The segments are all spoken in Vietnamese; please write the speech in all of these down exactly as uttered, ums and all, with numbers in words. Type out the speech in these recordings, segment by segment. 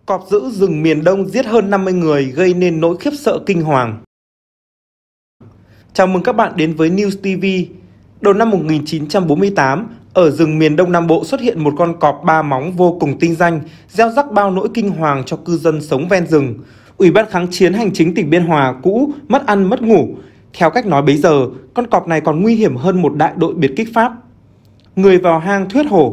Cọp dữ rừng miền Đông giết hơn năm mươi người gây nên nỗi khiếp sợ kinh hoàng. Chào mừng các bạn đến với News ti vi. Đầu năm một nghìn chín trăm bốn mươi tám, ở rừng miền Đông Nam Bộ xuất hiện một con cọp ba móng vô cùng tinh danh, gieo rắc bao nỗi kinh hoàng cho cư dân sống ven rừng. Ủy ban kháng chiến hành chính tỉnh Biên Hòa cũ mất ăn mất ngủ. Theo cách nói bấy giờ, con cọp này còn nguy hiểm hơn một đại đội biệt kích Pháp. Người vào hang thuyết hổ.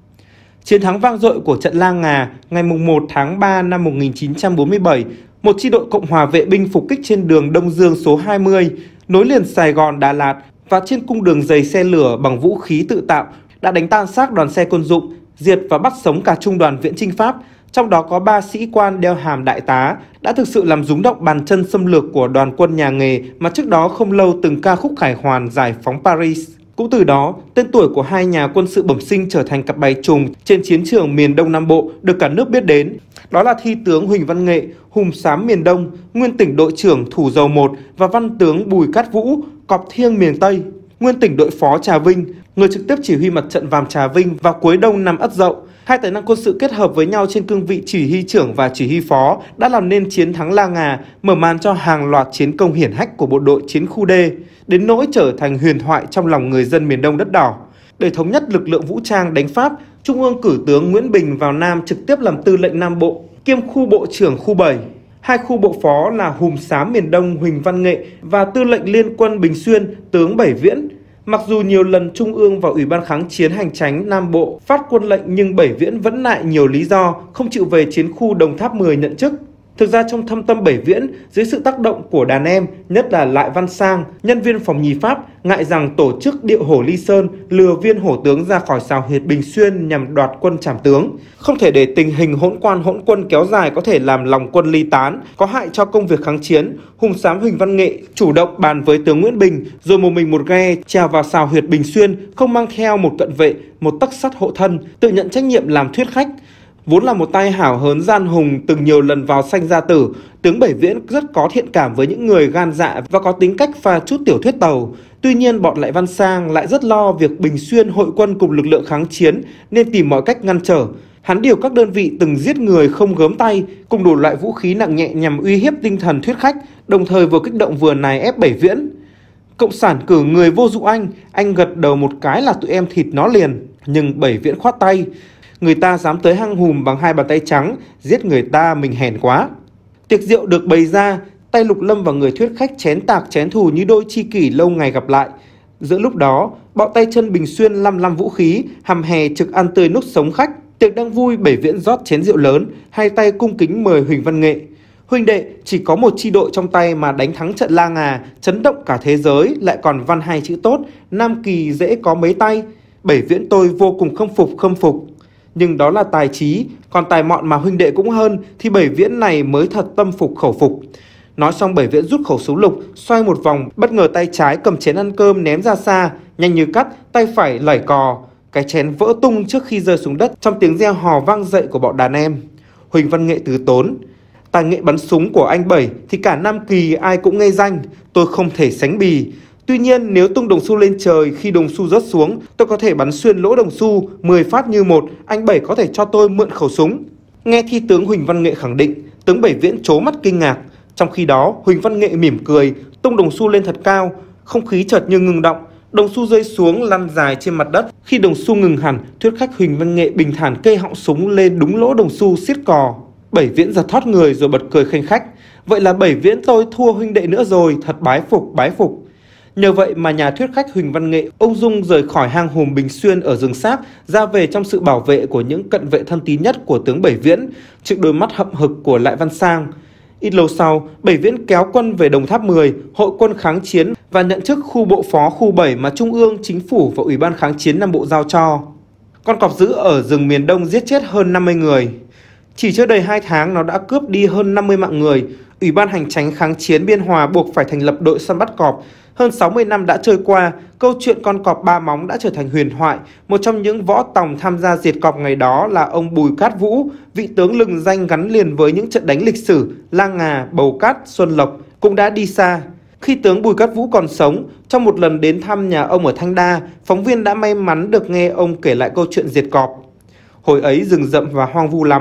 Chiến thắng vang dội của trận La Ngà ngày một tháng ba năm một nghìn chín trăm bốn mươi bảy, một chi đội Cộng hòa vệ binh phục kích trên đường Đông Dương số hai mươi, nối liền Sài Gòn, Đà Lạt và trên cung đường dày xe lửa bằng vũ khí tự tạo đã đánh tan xác đoàn xe quân dụng, diệt và bắt sống cả trung đoàn viễn chinh Pháp, trong đó có ba sĩ quan đeo hàm đại tá, đã thực sự làm rúng động bàn chân xâm lược của đoàn quân nhà nghề mà trước đó không lâu từng ca khúc khải hoàn giải phóng Paris. Cũng từ đó, tên tuổi của hai nhà quân sự bẩm sinh trở thành cặp bài trùng trên chiến trường miền Đông Nam Bộ được cả nước biết đến. Đó là thi tướng Huỳnh Văn Nghệ, hùm xám miền Đông, nguyên tỉnh đội trưởng Thủ Dầu một và văn tướng Bùi Cát Vũ, cọp thiêng miền Tây, nguyên tỉnh đội phó Trà Vinh, người trực tiếp chỉ huy mặt trận Vàm Trà Vinh vào cuối đông năm Ất Dậu. Hai tài năng quân sự kết hợp với nhau trên cương vị chỉ huy trưởng và chỉ huy phó đã làm nên chiến thắng La Ngà, mở màn cho hàng loạt chiến công hiển hách của bộ đội chiến khu D, đến nỗi trở thành huyền thoại trong lòng người dân miền Đông đất đỏ. Để thống nhất lực lượng vũ trang đánh Pháp, Trung ương cử tướng Nguyễn Bình vào Nam trực tiếp làm tư lệnh Nam Bộ, kiêm khu bộ trưởng khu bảy. Hai khu bộ phó là hùm xám miền Đông Huỳnh Văn Nghệ và tư lệnh liên quân Bình Xuyên tướng Bảy Viễn. Mặc dù nhiều lần Trung ương và Ủy ban kháng chiến hành chánh Nam Bộ phát quân lệnh nhưng Bảy Viễn vẫn nại nhiều lý do không chịu về chiến khu Đồng Tháp mười nhận chức. Thực ra trong thâm tâm Bảy Viễn, dưới sự tác động của đàn em, nhất là Lại Văn Sang, nhân viên phòng nhì Pháp, ngại rằng tổ chức điệu hổ Ly Sơn lừa viên hổ tướng ra khỏi xào huyệt Bình Xuyên nhằm đoạt quân trảm tướng. Không thể để tình hình hỗn quan hỗn quân kéo dài có thể làm lòng quân ly tán, có hại cho công việc kháng chiến. Hùng xám Huỳnh Văn Nghệ chủ động bàn với tướng Nguyễn Bình, rồi một mình một ghe trèo vào xào huyệt Bình Xuyên, không mang theo một cận vệ, một tấc sắt hộ thân, tự nhận trách nhiệm làm thuyết khách. Vốn là một tay hảo hớn gian hùng từng nhiều lần vào sanh gia tử, tướng Bảy Viễn rất có thiện cảm với những người gan dạ và có tính cách pha chút tiểu thuyết tàu. Tuy nhiên bọn Lại Văn Sang lại rất lo việc Bình Xuyên hội quân cùng lực lượng kháng chiến nên tìm mọi cách ngăn trở. Hắn điều các đơn vị từng giết người không gớm tay cùng đủ loại vũ khí nặng nhẹ nhằm uy hiếp tinh thần thuyết khách, đồng thời vừa kích động vừa nài ép Bảy Viễn. Cộng sản cử người vô dụng anh, anh gật đầu một cái là tụi em thịt nó liền. Nhưng Bảy Viễn khoát tay. Người ta dám tới hang hùm bằng hai bàn tay trắng, giết người ta mình hèn quá. Tiệc rượu được bày ra, tay Lục Lâm và người thuyết khách chén tạc chén thù như đôi tri kỷ lâu ngày gặp lại. Giữa lúc đó, bọn tay chân Bình Xuyên lăm lăm vũ khí, hầm hè trực ăn tươi nuốt sống khách. Tiệc đang vui, Bảy Viễn rót chén rượu lớn, hai tay cung kính mời Huỳnh Văn Nghệ. Huynh đệ, chỉ có một chi đội trong tay mà đánh thắng trận La Ngà, chấn động cả thế giới, lại còn văn hai chữ tốt, Nam Kỳ dễ có mấy tay. Bảy Viễn tôi vô cùng khâm phục khâm phục. Nhưng đó là tài trí, còn tài mọn mà huynh đệ cũng hơn thì Bảy Viễn này mới thật tâm phục khẩu phục. Nói xong Bảy Viễn rút khẩu súng lục, xoay một vòng, bất ngờ tay trái cầm chén ăn cơm ném ra xa, nhanh như cắt, tay phải lẩy cò. Cái chén vỡ tung trước khi rơi xuống đất trong tiếng reo hò vang dậy của bọn đàn em. Huỳnh Văn Nghệ từ tốn. Tài nghệ bắn súng của anh Bảy thì cả Nam Kỳ ai cũng nghe danh, tôi không thể sánh bì. Tuy nhiên nếu tung đồng xu lên trời khi đồng xu rớt xuống, tôi có thể bắn xuyên lỗ đồng xu mười phát như một, anh Bảy có thể cho tôi mượn khẩu súng. Nghe thi tướng Huỳnh Văn Nghệ khẳng định, tướng Bảy Viễn trố mắt kinh ngạc. Trong khi đó, Huỳnh Văn Nghệ mỉm cười, tung đồng xu lên thật cao, không khí chợt như ngừng động, đồng xu rơi xuống lăn dài trên mặt đất. Khi đồng xu ngừng hẳn, thuyết khách Huỳnh Văn Nghệ bình thản kê họng súng lên đúng lỗ đồng xu xiết cò. Bảy Viễn giật thót người rồi bật cười khanh khách. Vậy là Bảy Viễn tôi thua huynh đệ nữa rồi, thật bái phục bái phục. Nhờ vậy mà nhà thuyết khách Huỳnh Văn Nghệ ung dung rời khỏi hang hùm Bình Xuyên ở rừng Sáp, ra về trong sự bảo vệ của những cận vệ thân tín nhất của tướng Bảy Viễn, trước đôi mắt hậm hực của Lại Văn Sang. Ít lâu sau, Bảy Viễn kéo quân về Đồng Tháp mười, hội quân kháng chiến và nhận chức khu bộ phó khu bảy mà Trung ương, Chính phủ và Ủy ban kháng chiến Nam Bộ giao cho. Con cọp dữ ở rừng miền Đông giết chết hơn năm mươi người. Chỉ chưa đầy hai tháng nó đã cướp đi hơn năm mươi mạng người. Ủy ban hành chánh kháng chiến Biên Hòa buộc phải thành lập đội săn bắt cọp. Hơn sáu mươi năm đã trôi qua, câu chuyện con cọp ba móng đã trở thành huyền thoại. Một trong những võ tòng tham gia diệt cọp ngày đó là ông Bùi Cát Vũ, vị tướng lừng danh gắn liền với những trận đánh lịch sử La Ngà, Bầu Cát, Xuân Lộc, cũng đã đi xa. Khi tướng Bùi Cát Vũ còn sống, trong một lần đến thăm nhà ông ở Thanh Đa, phóng viên đã may mắn được nghe ông kể lại câu chuyện diệt cọp. Hồi ấy rừng rậm và hoang vu lắm,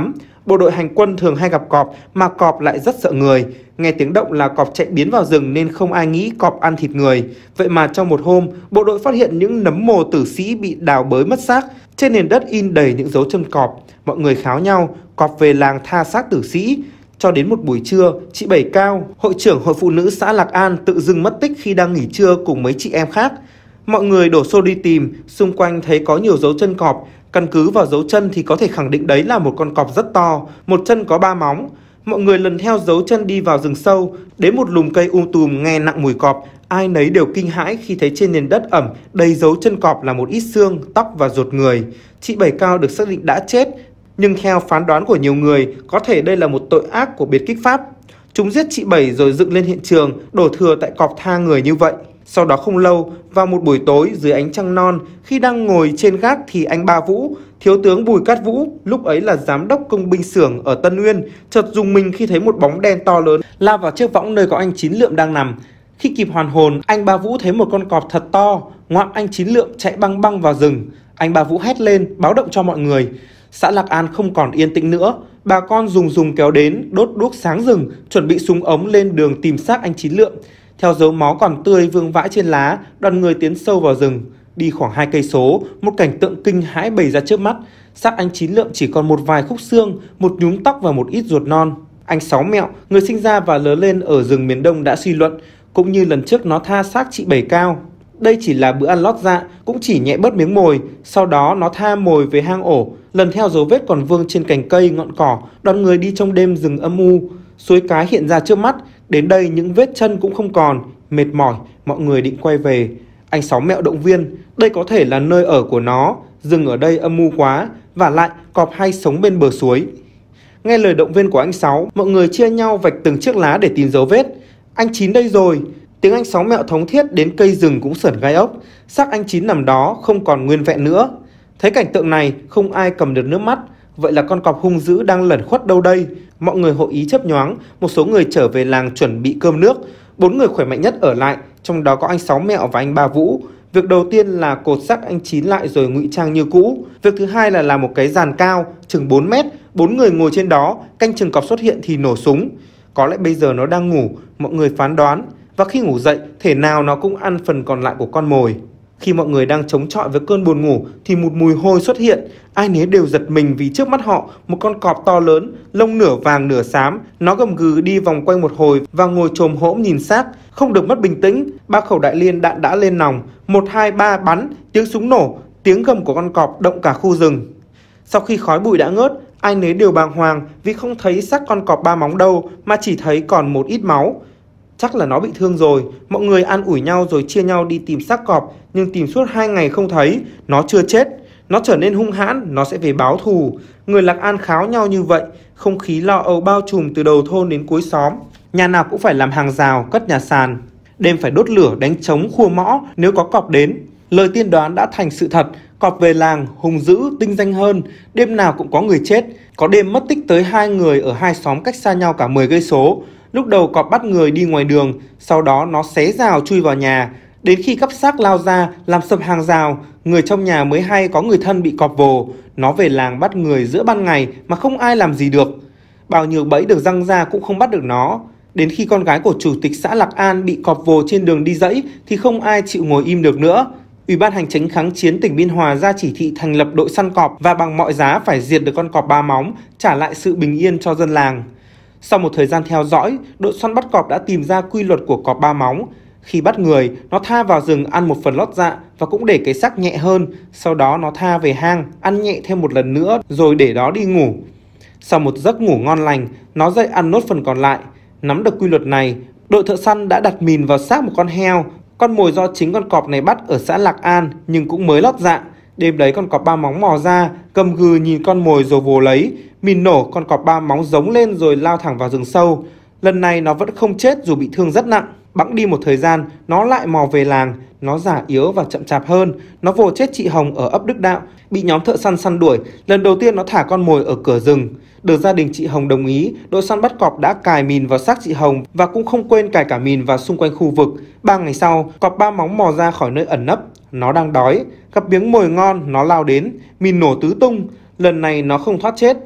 Bộ đội hành quân thường hay gặp cọp mà cọp lại rất sợ người. Nghe tiếng động là cọp chạy biến vào rừng nên không ai nghĩ cọp ăn thịt người. Vậy mà trong một hôm, bộ đội phát hiện những nấm mồ tử sĩ bị đào bới mất xác. Trên nền đất in đầy những dấu chân cọp. Mọi người kháo nhau, cọp về làng tha xác tử sĩ. Cho đến một buổi trưa, chị Bảy Cao, hội trưởng hội phụ nữ xã Lạc An tự dưng mất tích khi đang nghỉ trưa cùng mấy chị em khác. Mọi người đổ xô đi tìm, xung quanh thấy có nhiều dấu chân cọp. Căn cứ vào dấu chân thì có thể khẳng định đấy là một con cọp rất to, một chân có ba móng. Mọi người lần theo dấu chân đi vào rừng sâu, đến một lùm cây um tùm nghe nặng mùi cọp. Ai nấy đều kinh hãi khi thấy trên nền đất ẩm đầy dấu chân cọp là một ít xương, tóc và ruột người. Chị Bảy Cao được xác định đã chết, nhưng theo phán đoán của nhiều người, có thể đây là một tội ác của biệt kích Pháp. Chúng giết chị Bảy rồi dựng lên hiện trường, đổ thừa tại cọp tha người như vậy. Sau đó không lâu, vào một buổi tối dưới ánh trăng non, khi đang ngồi trên gác thì anh Ba Vũ, thiếu tướng Bùi Cát Vũ, lúc ấy là giám đốc công binh xưởng ở Tân Uyên, chợt rùng mình khi thấy một bóng đen to lớn lao vào chiếc võng nơi có anh Chín Lượm đang nằm. Khi kịp hoàn hồn, anh Ba Vũ thấy một con cọp thật to, ngoạm anh Chín Lượm chạy băng băng vào rừng. Anh Ba Vũ hét lên, báo động cho mọi người. Xã Lạc An không còn yên tĩnh nữa, bà con dùng dùng kéo đến, đốt đuốc sáng rừng, chuẩn bị súng ống lên đường tìm xác anh Chín Lượm. Theo dấu máu còn tươi vương vãi trên lá, đoàn người tiến sâu vào rừng. Đi khoảng hai cây số, một cảnh tượng kinh hãi bày ra trước mắt. Xác anh Chín Lượm chỉ còn một vài khúc xương, một nhúm tóc và một ít ruột non. Anh Sáu Mẹo, người sinh ra và lớn lên ở rừng miền Đông đã suy luận, cũng như lần trước nó tha xác chị Bảy Cao. Đây chỉ là bữa ăn lót dạ, cũng chỉ nhẹ bớt miếng mồi. Sau đó nó tha mồi về hang ổ, lần theo dấu vết còn vương trên cành cây, ngọn cỏ. Đoàn người đi trong đêm rừng âm u, suối cái hiện ra trước mắt. Đến đây những vết chân cũng không còn. Mệt mỏi, mọi người định quay về. Anh Sáu Mẹo động viên, đây có thể là nơi ở của nó, rừng ở đây âm u quá, vả lại cọp hay sống bên bờ suối. Nghe lời động viên của anh Sáu, mọi người chia nhau vạch từng chiếc lá để tìm dấu vết. Anh Chín đây rồi. Tiếng anh Sáu Mẹo thống thiết đến cây rừng cũng sởn gai ốc. Xác anh Chín nằm đó không còn nguyên vẹn nữa. Thấy cảnh tượng này, không ai cầm được nước mắt. Vậy là con cọp hung dữ đang lẩn khuất đâu đây? Mọi người hội ý chớp nhoáng. Một số người trở về làng chuẩn bị cơm nước. Bốn người khỏe mạnh nhất ở lại, trong đó có anh Sáu Mẹo và anh Ba Vũ. Việc đầu tiên là cột xác anh Chín lại rồi ngụy trang như cũ. Việc thứ hai là làm một cái giàn cao chừng bốn mét, bốn người ngồi trên đó, canh chừng cọp xuất hiện thì nổ súng. Có lẽ bây giờ nó đang ngủ, mọi người phán đoán. Và khi ngủ dậy, thể nào nó cũng ăn phần còn lại của con mồi. Khi mọi người đang chống chọi với cơn buồn ngủ thì một mùi hôi xuất hiện. Ai nấy đều giật mình vì trước mắt họ một con cọp to lớn, lông nửa vàng nửa xám. Nó gầm gừ đi vòng quanh một hồi và ngồi chồm hổm nhìn xác. Không được mất bình tĩnh, ba khẩu đại liên đạn đã lên nòng. Một, hai, ba bắn, tiếng súng nổ, tiếng gầm của con cọp động cả khu rừng. Sau khi khói bụi đã ngớt, ai nấy đều bàng hoàng vì không thấy xác con cọp ba móng đâu mà chỉ thấy còn một ít máu. Chắc là nó bị thương rồi. Mọi người an ủi nhau rồi chia nhau đi tìm xác cọp. Nhưng tìm suốt hai ngày không thấy. Nó chưa chết. Nó trở nên hung hãn. Nó sẽ về báo thù. Người Lạc An kháo nhau như vậy. Không khí lo âu bao trùm từ đầu thôn đến cuối xóm. Nhà nào cũng phải làm hàng rào, cất nhà sàn. Đêm phải đốt lửa, đánh trống, khua mõ nếu có cọp đến. Lời tiên đoán đã thành sự thật. Cọp về làng, hung dữ, tinh danh hơn. Đêm nào cũng có người chết. Có đêm mất tích tới hai người ở hai xóm cách xa nhau cả mười cây số. Lúc đầu cọp bắt người đi ngoài đường, sau đó nó xé rào chui vào nhà. Đến khi cắp xác lao ra, làm sập hàng rào, người trong nhà mới hay có người thân bị cọp vồ. Nó về làng bắt người giữa ban ngày mà không ai làm gì được. Bao nhiêu bẫy được răng ra cũng không bắt được nó. Đến khi con gái của chủ tịch xã Lạc An bị cọp vồ trên đường đi dẫy thì không ai chịu ngồi im được nữa. Ủy ban Hành chính kháng chiến tỉnh Biên Hòa ra chỉ thị thành lập đội săn cọp và bằng mọi giá phải diệt được con cọp ba móng, trả lại sự bình yên cho dân làng. Sau một thời gian theo dõi, đội săn bắt cọp đã tìm ra quy luật của cọp ba móng. Khi bắt người, nó tha vào rừng ăn một phần lót dạ và cũng để cái xác nhẹ hơn. Sau đó nó tha về hang, ăn nhẹ thêm một lần nữa rồi để đó đi ngủ. Sau một giấc ngủ ngon lành, nó dậy ăn nốt phần còn lại. Nắm được quy luật này, đội thợ săn đã đặt mìn vào xác một con heo. Con mồi do chính con cọp này bắt ở xã Lạc An nhưng cũng mới lót dạ. Đêm đấy con cọp ba móng mò ra, gầm gừ nhìn con mồi rồi vồ lấy. Mìn nổ, con cọp ba móng giống lên rồi lao thẳng vào rừng sâu. Lần này nó vẫn không chết dù bị thương rất nặng. Bẵng đi một thời gian, nó lại mò về làng. Nó già yếu và chậm chạp hơn. Nó vồ chết chị Hồng ở ấp Đức Đạo, bị nhóm thợ săn săn đuổi. Lần đầu tiên nó thả con mồi ở cửa rừng. Được gia đình chị Hồng đồng ý, đội săn bắt cọp đã cài mìn vào xác chị Hồng và cũng không quên cài cả mìn vào xung quanh khu vực. Ba ngày sau, cọp ba móng mò ra khỏi nơi ẩn nấp. Nó đang đói, gặp miếng mồi ngon, nó lao đến, mìn nổ tứ tung. Lần này nó không thoát chết.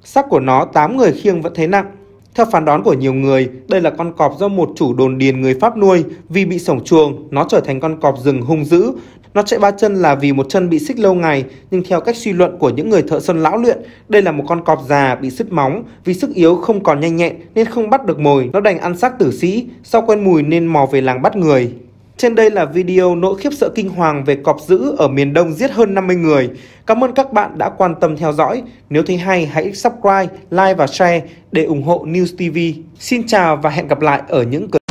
Xác của nó tám người khiêng vẫn thấy nặng. Theo phán đoán của nhiều người, đây là con cọp do một chủ đồn điền người Pháp nuôi. Vì bị sổng chuồng, nó trở thành con cọp rừng hung dữ. Nó chạy ba chân là vì một chân bị xích lâu ngày, nhưng theo cách suy luận của những người thợ săn lão luyện, đây là một con cọp già bị sứt móng. Vì sức yếu không còn nhanh nhẹn nên không bắt được mồi, nó đành ăn xác tử sĩ, sau quen mùi nên mò về làng bắt người. Trên đây là video nỗi khiếp sợ kinh hoàng về cọp dữ ở miền Đông giết hơn năm mươi người. Cảm ơn các bạn đã quan tâm theo dõi. Nếu thấy hay hãy subscribe, like và share để ủng hộ News ti vi. Xin chào và hẹn gặp lại ở những clip